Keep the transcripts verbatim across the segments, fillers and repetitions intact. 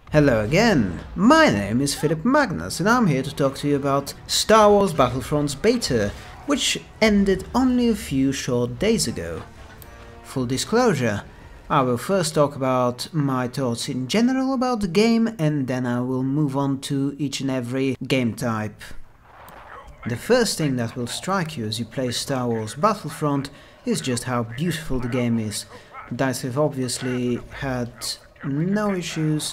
Hello again, my name is Philip Magnus and I'm here to talk to you about Star Wars Battlefront's beta, which ended only a few short days ago. Full disclosure, I will first talk about my thoughts in general about the game and then I will move on to each and every game type. The first thing that will strike you as you play Star Wars Battlefront is just how beautiful the game is. DICE have obviously had no issues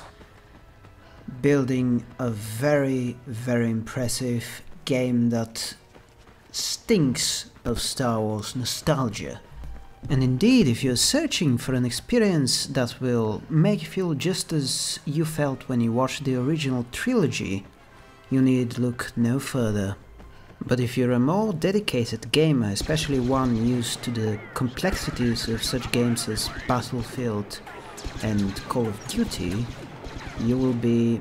building a very, very impressive game that stinks of Star Wars nostalgia. And indeed, if you're searching for an experience that will make you feel just as you felt when you watched the original trilogy, you need look no further. But if you're a more dedicated gamer, especially one used to the complexities of such games as Battlefield and Call of Duty, you will be...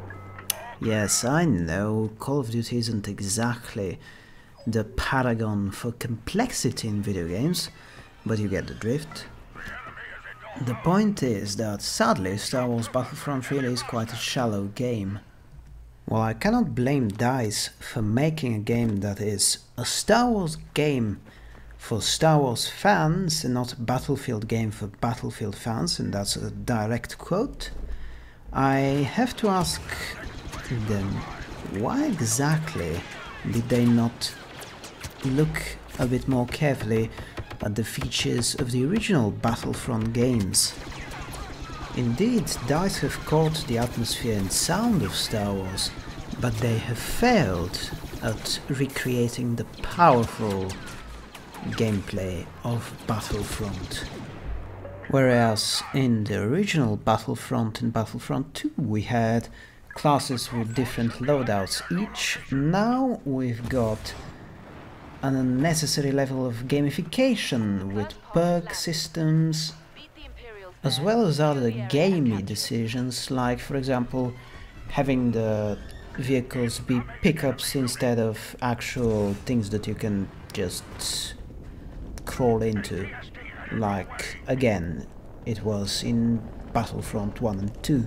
Yes, I know, Call of Duty isn't exactly the paragon for complexity in video games, but you get the drift. The point is that sadly Star Wars Battlefront really is quite a shallow game. While I cannot blame DICE for making a game that is a Star Wars game for Star Wars fans and not a Battlefield game for Battlefield fans, and that's a direct quote, I have to ask them, why exactly did they not look a bit more carefully at the features of the original Battlefront games? Indeed, DICE have caught the atmosphere and sound of Star Wars, but they have failed at recreating the powerful gameplay of Battlefront. Whereas in the original Battlefront and Battlefront two we had classes with different loadouts each, now we've got an unnecessary level of gamification with perk systems, as well as other gamey decisions, like for example having the vehicles be pickups instead of actual things that you can just crawl into, like again it was in Battlefront one and two.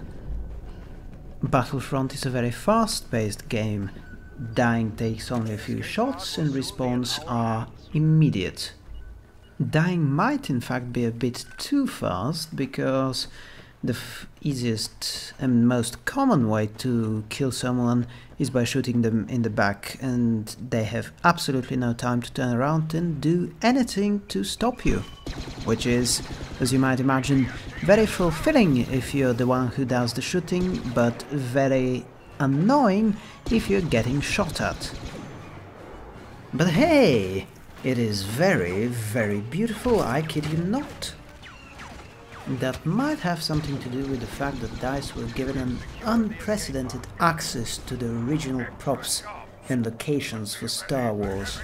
Battlefront is a very fast-paced game. Dying takes only a few shots and respawns are immediate. Dying might in fact be a bit too fast, because the f easiest and most common way to kill someone is by shooting them in the back, and they have absolutely no time to turn around and do anything to stop you. Which is, as you might imagine, very fulfilling if you're the one who does the shooting, but very annoying if you're getting shot at. But hey! It is very, very beautiful, I kid you not. That might have something to do with the fact that DICE were given an unprecedented access to the original props and locations for Star Wars.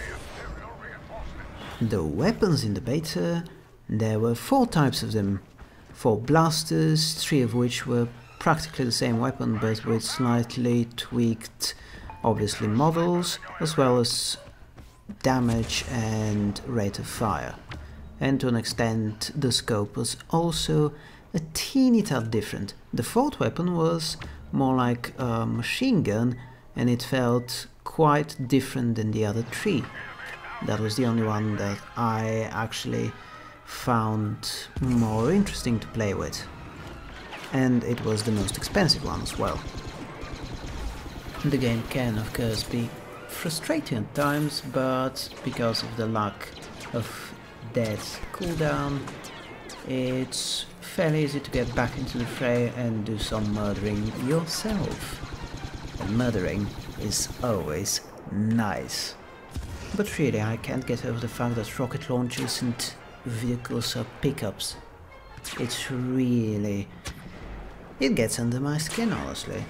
The weapons in the beta, there were four types of them. Four blasters, three of which were practically the same weapon but with slightly tweaked, obviously, models, as well as damage and rate of fire. And to an extent the scope was also a teeny tad different. The fourth weapon was more like a machine gun and it felt quite different than the other three. That was the only one that I actually found more interesting to play with. And it was the most expensive one as well. The game can of course be frustrating at times, but because of the lack of death cooldown, it's fairly easy to get back into the fray and do some murdering yourself. And murdering is always nice. But really, I can't get over the fact that rocket launchers and vehicles are pickups. It's really... it gets under my skin, honestly.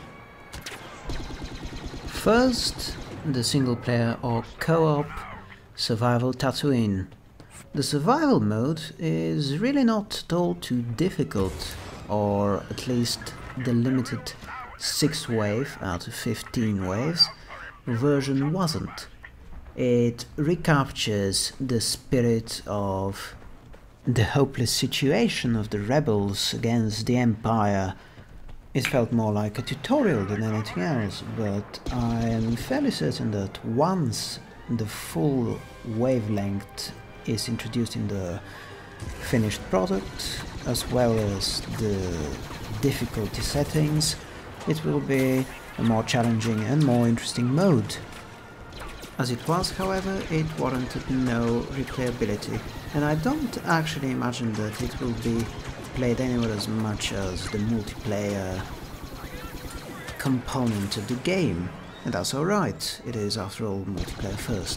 First, the single player or co-op survival Tatooine. The survival mode is really not at all too difficult, or at least the limited six wave out of fifteen waves version wasn't. It recaptures the spirit of the hopeless situation of the rebels against the Empire It felt more like a tutorial than anything else, but I am fairly certain that once the full wavelength is introduced in the finished product, as well as the difficulty settings, it will be a more challenging and more interesting mode. As it was, however, it warranted no replayability, and I don't actually imagine that it will be played anywhere as much as the multiplayer component of the game, and that's alright, it is after all multiplayer first.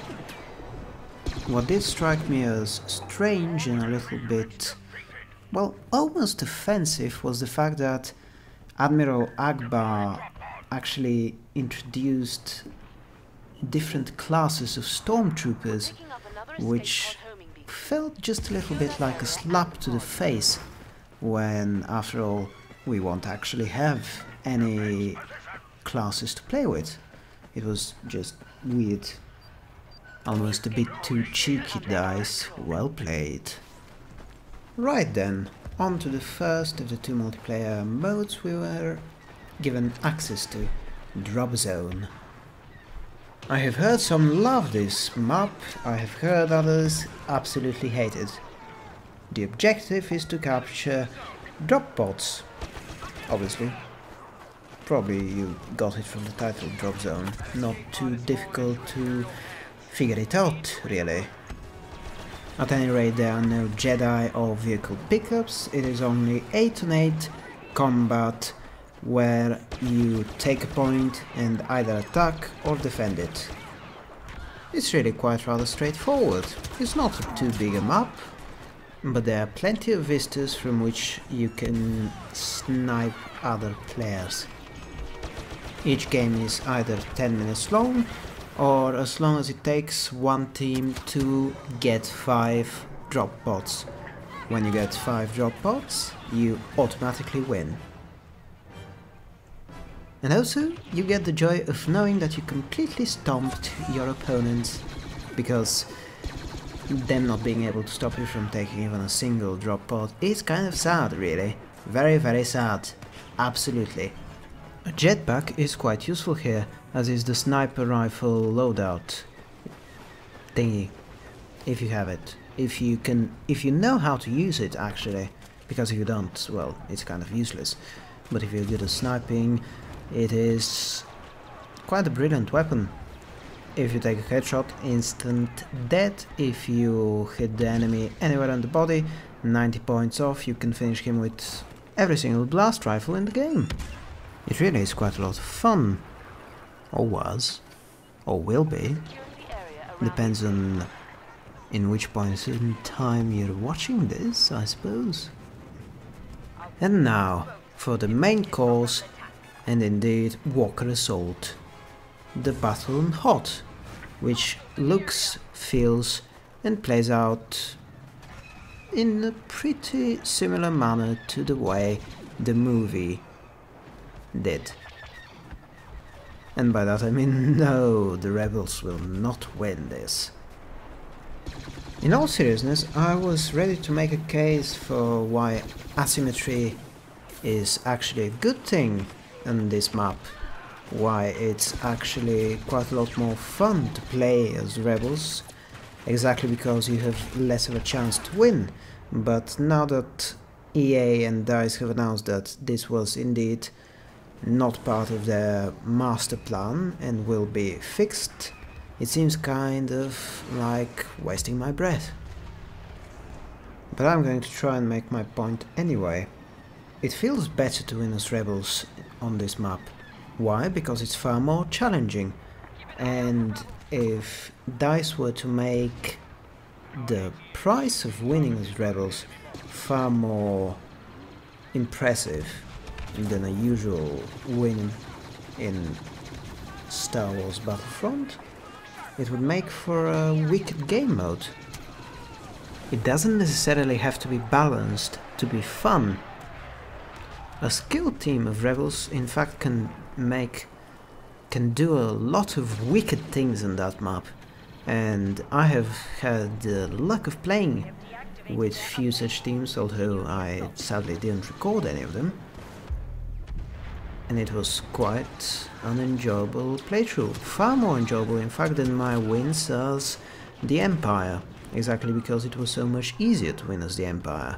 What did strike me as strange and a little bit, well, almost offensive was the fact that Admiral Akbar actually introduced different classes of stormtroopers, which felt just a little bit like a slap to the face, when, after all, we won't actually have any classes to play with. It was just weird. Almost a bit too cheeky, dice. Well played. Right then, on to the first of the two multiplayer modes we were given access to, Drop Zone. I have heard some love this map, I have heard others absolutely hate it. The objective is to capture drop pods, obviously. Probably you got it from the title, Drop Zone. Not too difficult to figure it out, really. At any rate, there are no Jedi or vehicle pickups, it is only eight on eight combat, where you take a point and either attack or defend it. It's really quite rather straightforward. It's not too big a map, but there are plenty of vistas from which you can snipe other players. Each game is either ten minutes long, or as long as it takes one team to get five drop pods. When you get five drop pods, you automatically win. And also, you get the joy of knowing that you completely stomped your opponents, because them not being able to stop you from taking even a single drop pod is kind of sad, really. Very, very sad. Absolutely. A jetpack is quite useful here, as is the sniper rifle loadout thingy, if you have it. If you can, if you know how to use it, actually, because if you don't, well, it's kind of useless. But if you're good at sniping, it is quite a brilliant weapon. If you take a headshot, instant death. If you hit the enemy anywhere on the body, ninety points off, you can finish him with every single blast rifle in the game. It really is quite a lot of fun. Or was. Or will be. Depends on in which point in time you're watching this, I suppose. And now, for the main course, and indeed Walker Assault. The Battle on Hoth, which looks, feels and plays out in a pretty similar manner to the way the movie did. And by that I mean, no, the rebels will not win this. In all seriousness, I was ready to make a case for why asymmetry is actually a good thing on this map. Why it's actually quite a lot more fun to play as rebels, exactly because you have less of a chance to win. But now that E A and DICE have announced that this was indeed not part of their master plan and will be fixed, it seems kind of like wasting my breath. But I'm going to try and make my point anyway. It feels better to win as rebels on this map. Why? Because it's far more challenging, and if DICE were to make the price of winning as rebels far more impressive than a usual win in Star Wars Battlefront, it would make for a wicked game mode. It doesn't necessarily have to be balanced to be fun. A skilled team of rebels in fact can make can do a lot of wicked things on that map, and I have had the luck of playing with few such teams, although I sadly didn't record any of them. and it was quite an enjoyable playthrough. Far more enjoyable in fact than my wins as the Empire, exactly because it was so much easier to win as the Empire.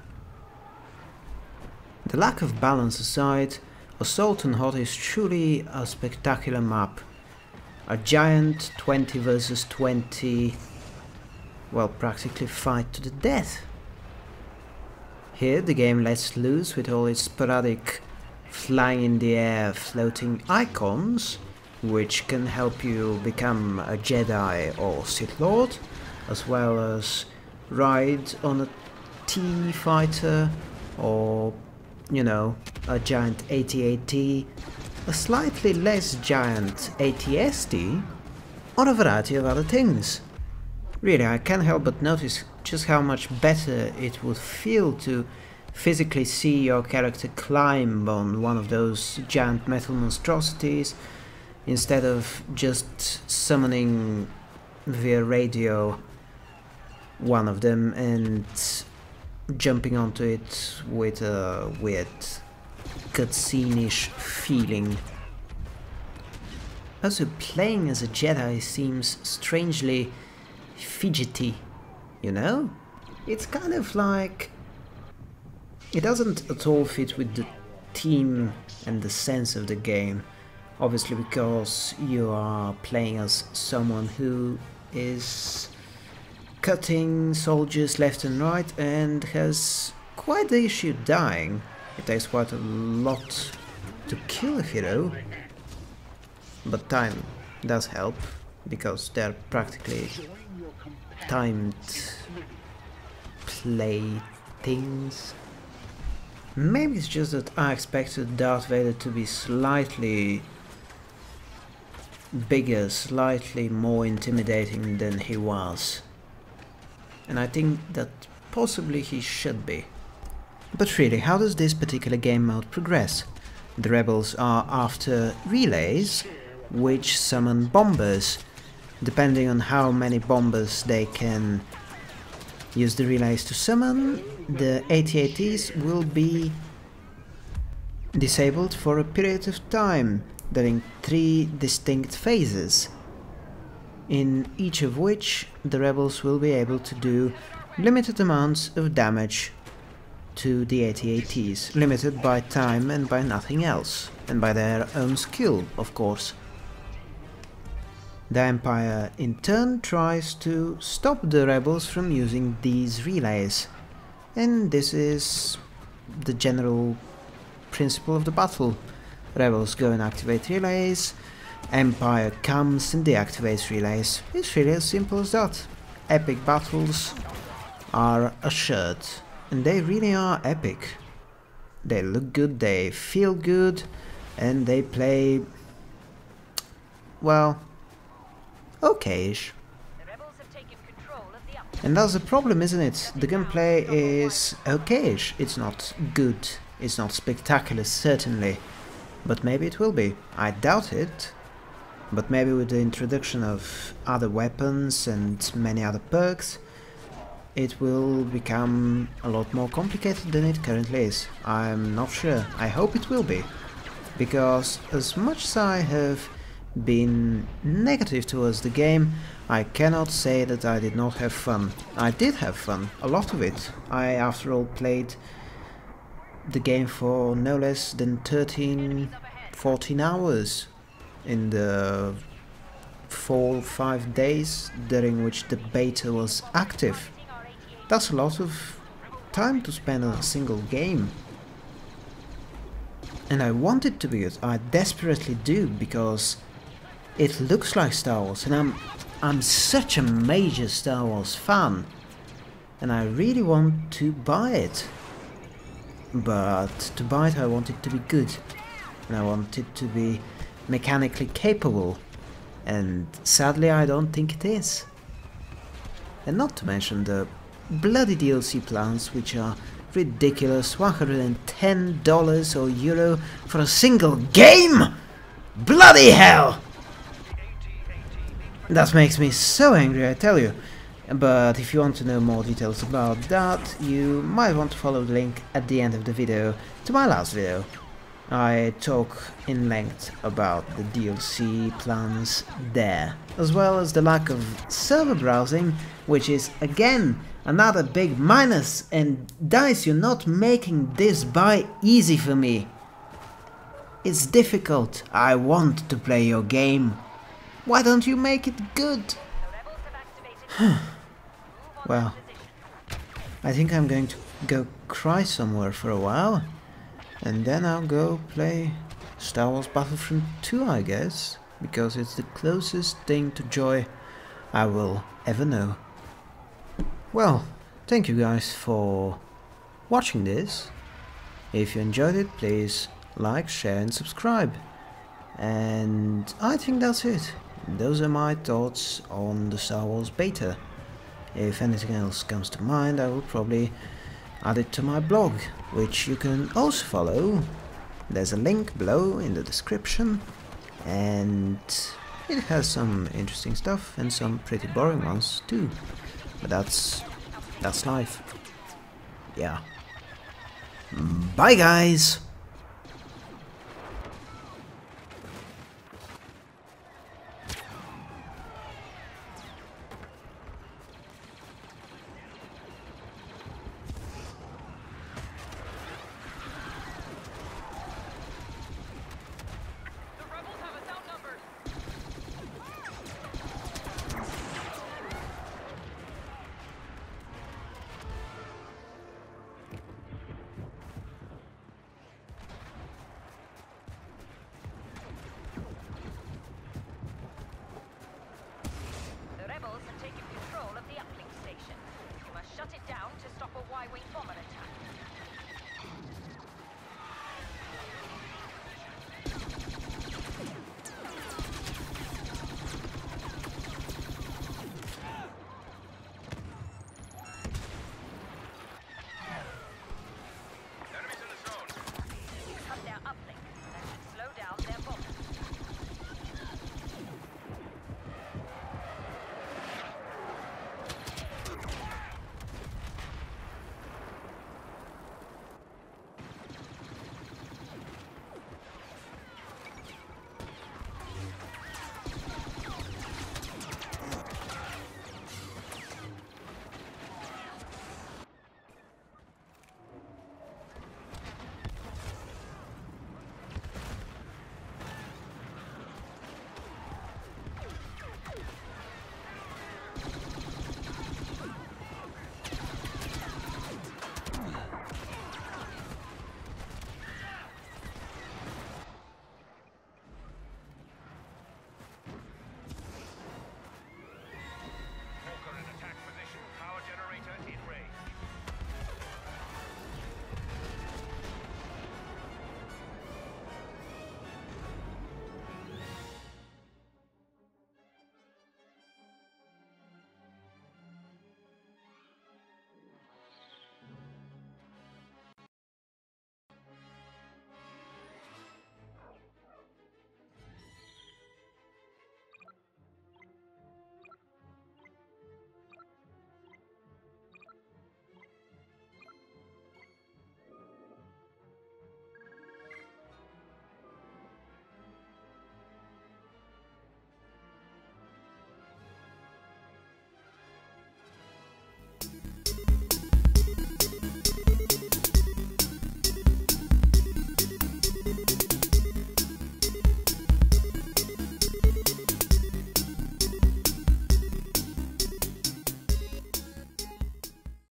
The lack of balance aside, Assault on Hoth is truly a spectacular map. A giant twenty versus twenty, well, practically fight to the death. Here the game lets loose with all its sporadic flying in the air floating icons, which can help you become a Jedi or Sith Lord, as well as ride on a T fighter or, you know, a giant A T A T, a slightly less giant A T S T, or a variety of other things. Really, I can't help but notice just how much better it would feel to physically see your character climb on one of those giant metal monstrosities, instead of just summoning via radio one of them and jumping onto it with a weird cutscene-ish feeling. Also, playing as a Jedi seems strangely fidgety, you know? It's kind of like... it doesn't at all fit with the theme and the sense of the game. Obviously because you are playing as someone who is cutting soldiers left and right and has quite the issue dying. It takes quite a lot to kill a hero, but time does help, because they're practically timed play things. Maybe it's just that I expected Darth Vader to be slightly bigger, slightly more intimidating than he was. And I think that possibly he should be. But really, how does this particular game mode progress? The rebels are after relays, which summon bombers. Depending on how many bombers they can use the relays to summon, the A T A Ts will be disabled for a period of time, during three distinct phases, in each of which the rebels will be able to do limited amounts of damage to the A T A Ts, limited by time and by nothing else, and by their own skill, of course. The Empire in turn tries to stop the rebels from using these relays, and this is the general principle of the battle. Rebels go and activate relays, Empire comes and deactivates relays. It's really as simple as that. Epic battles are assured, and they really are epic. They look good, they feel good, and they play, well, okay-ish. And that's the problem, isn't it? The gameplay is okay-ish. It's not good, it's not spectacular, certainly. But maybe it will be. I doubt it. But maybe with the introduction of other weapons and many other perks, it will become a lot more complicated than it currently is. I'm not sure. I hope it will be. Because as much as I have been negative towards the game, I cannot say that I did not have fun. I did have fun, a lot of it. I, after all, played the game for no less than thirteen, fourteen hours in the four, five days during which the beta was active. That's a lot of time to spend on a single game. And I want it to be good, I desperately do, because it looks like Star Wars, and I'm I'm such a major Star Wars fan, and I really want to buy it. But to buy it I want it to be good, and I want it to be mechanically capable, and sadly I don't think it is. And not to mention the bloody D L C plans, which are ridiculous. One hundred ten dollars or euro for a single game! Bloody hell! That makes me so angry, I tell you. But if you want to know more details about that, you might want to follow the link at the end of the video to my last video. I talk in length about the D L C plans there, as well as the lack of server browsing, which is again another big minus, and DICE, you're not making this buy easy for me. It's difficult. I want to play your game. Why don't you make it good? Well, I think I'm going to go cry somewhere for a while, and then I'll go play Star Wars Battlefront two, I guess, because it's the closest thing to joy I will ever know. Well, thank you guys for watching this. If you enjoyed it, please like, share and subscribe. And I think that's it. Those are my thoughts on the Star Wars beta. If anything else comes to mind, I will probably add it to my blog, which you can also follow. There's a link below in the description, and it has some interesting stuff and some pretty boring ones too. But that's that's life. Yeah. Bye guys!